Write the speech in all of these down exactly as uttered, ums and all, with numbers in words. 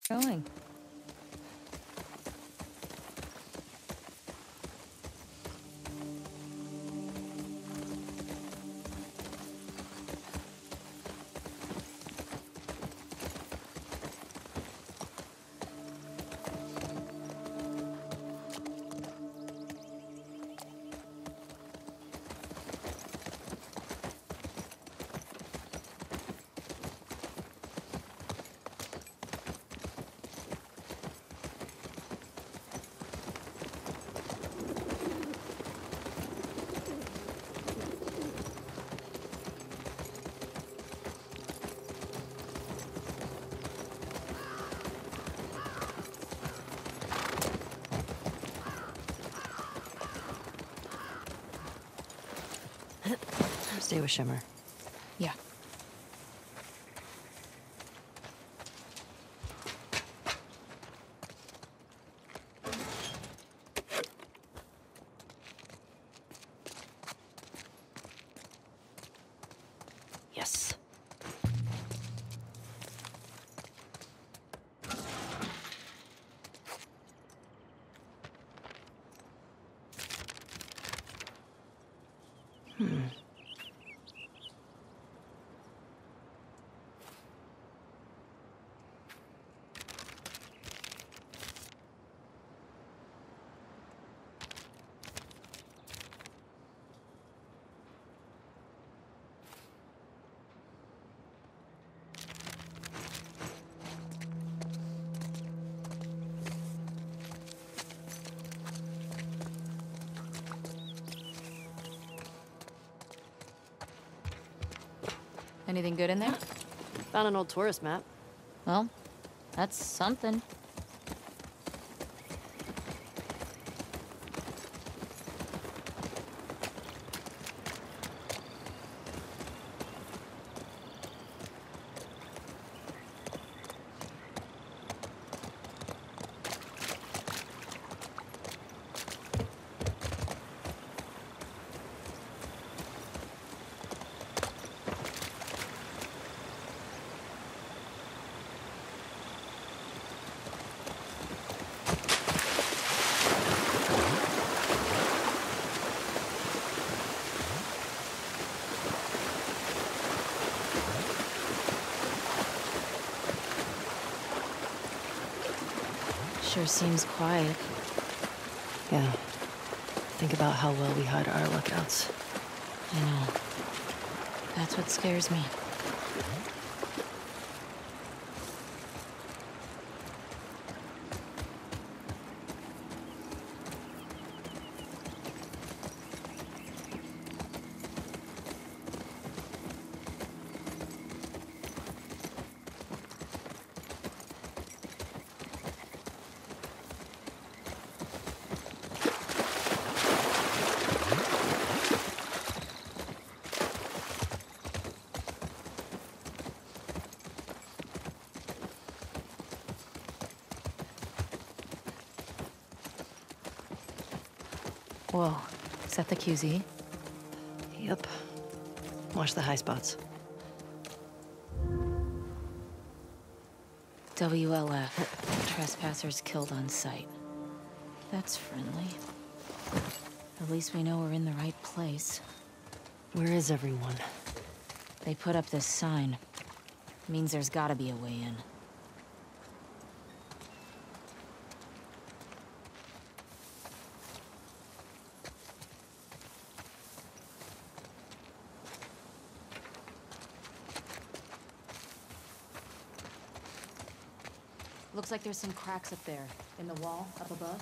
Going. Stay with Shimmer. Yeah. Yes. Hmm. Anything good in there? Found an old tourist map. Well, that's something. Sure seems quiet. Yeah. Think about how well we hide our lookouts. I know. That's what scares me. Whoa. Is that the Q Z? Yep. Watch the high spots. W L F. Trespassers killed on sight. That's friendly. At least we know we're in the right place. Where is everyone? They put up this sign. Means there's gotta be a way in. Looks like there's some cracks up there, in the wall, up above.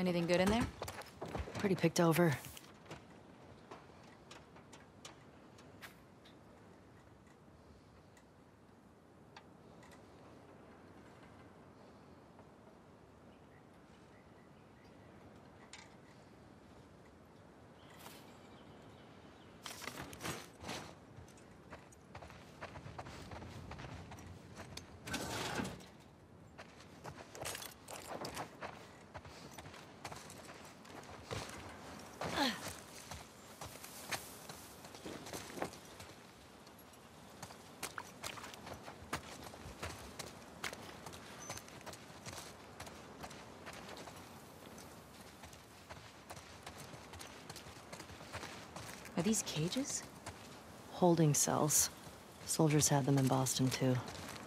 Anything good in there? Pretty picked over. Are these cages? Holding cells. Soldiers had them in Boston, too.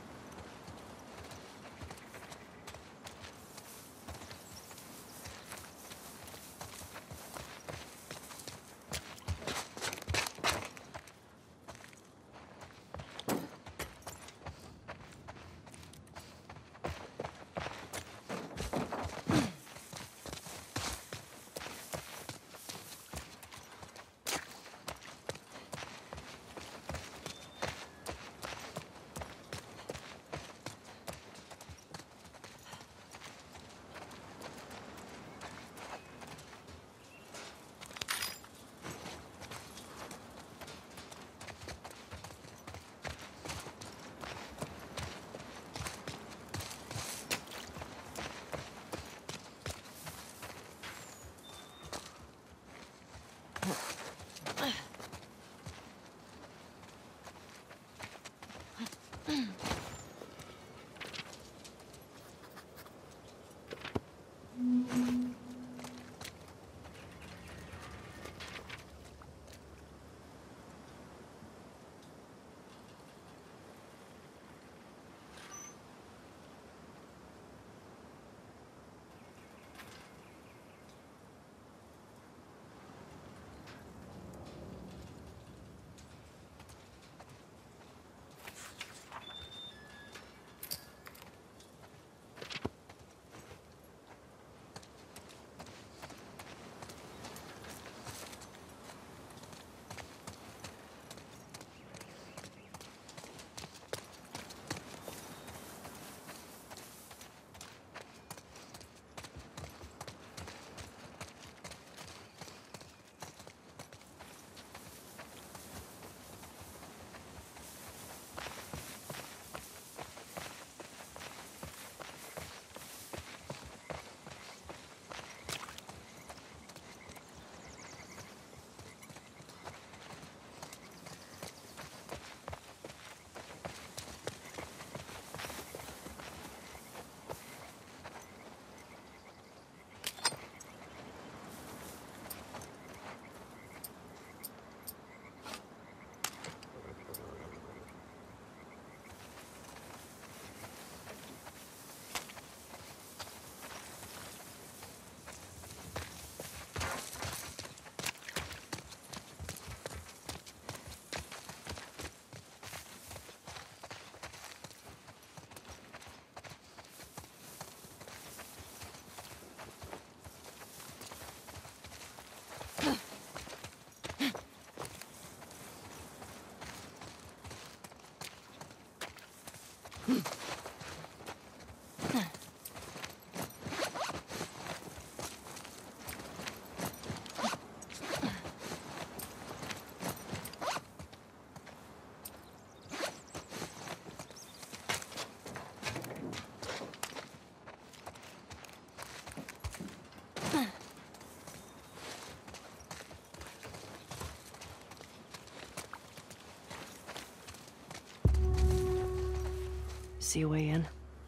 See a way in?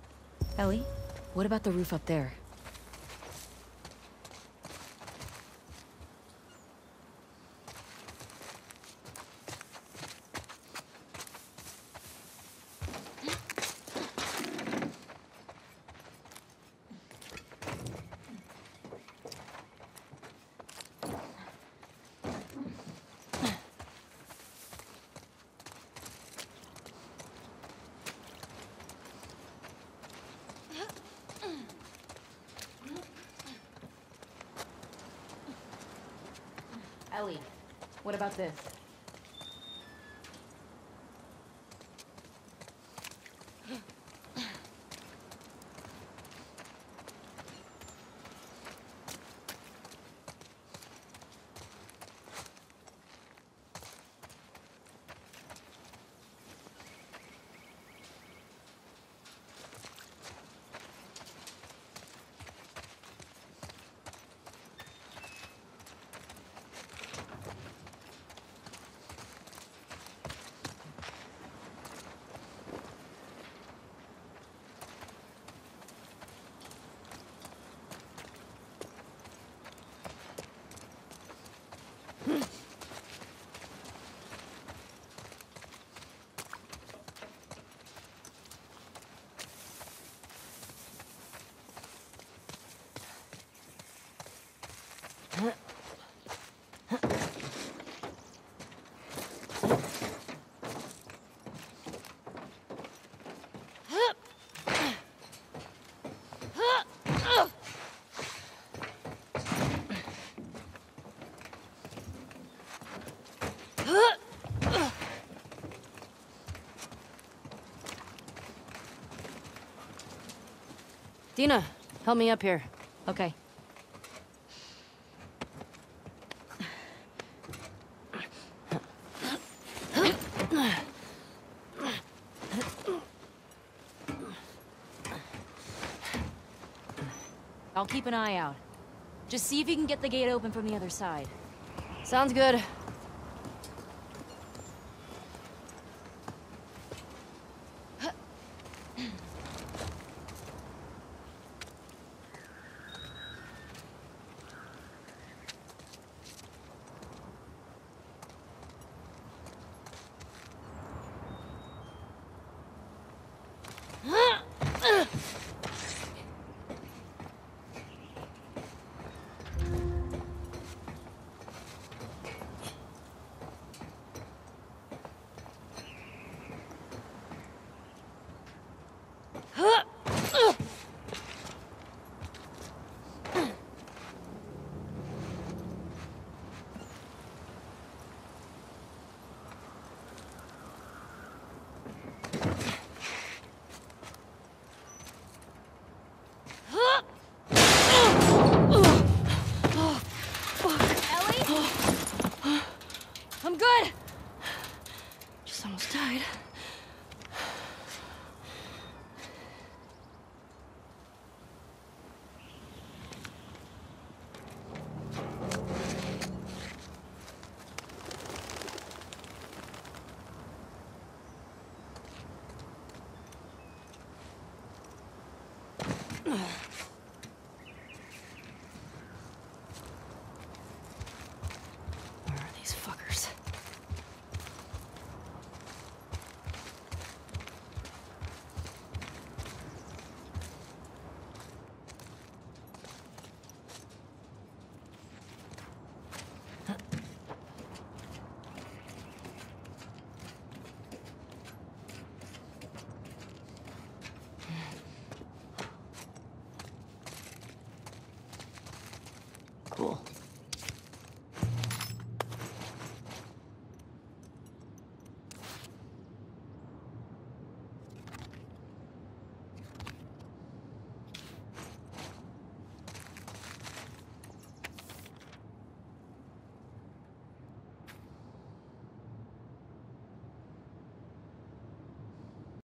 Ellie, what about the roof up there? What about this? Dina, help me up here. Okay. I'll keep an eye out. Just see if you can get the gate open from the other side. Sounds good. I'm good! Just almost died. Ugh.